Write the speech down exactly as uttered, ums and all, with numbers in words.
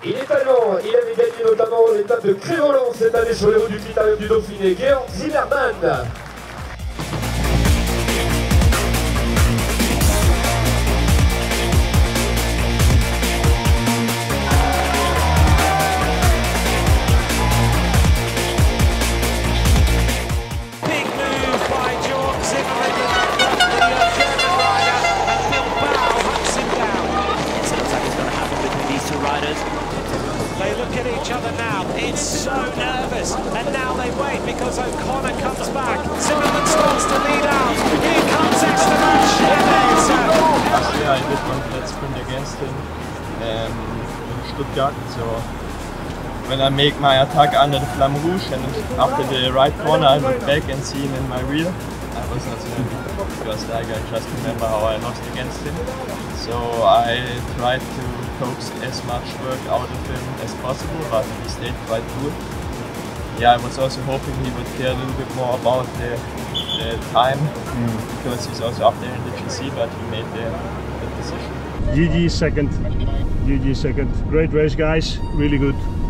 Il est allemand, il avait gagné notamment l'étape de Crévolan cette année sur les routes du Critérium du Dauphiné, Georg Zimmermann. Big move by Georg Zimmermann, the German rider, and Bilbao hunts him down. It sounds like it's going to happen between these two riders. They look at each other now, it's so nervous, and now they wait because O'Connor comes back. Zimmermann starts to lead out, here comes Esteban Chavez. Last year I did one flat sprint against him um, in Stuttgart, so when I make my attack under the Flamme Rouge and after the right corner I look back and see him in my rear, I was not so happy because like, I just remember how I lost against him. So I tried to coax as much work out of him as possible, but he stayed quite good. Yeah, I was also hoping he would care a little bit more about the, the time mm. because he's also up there in the G C, but he made the, the decision. G G second. G G second. Great race, guys. Really good.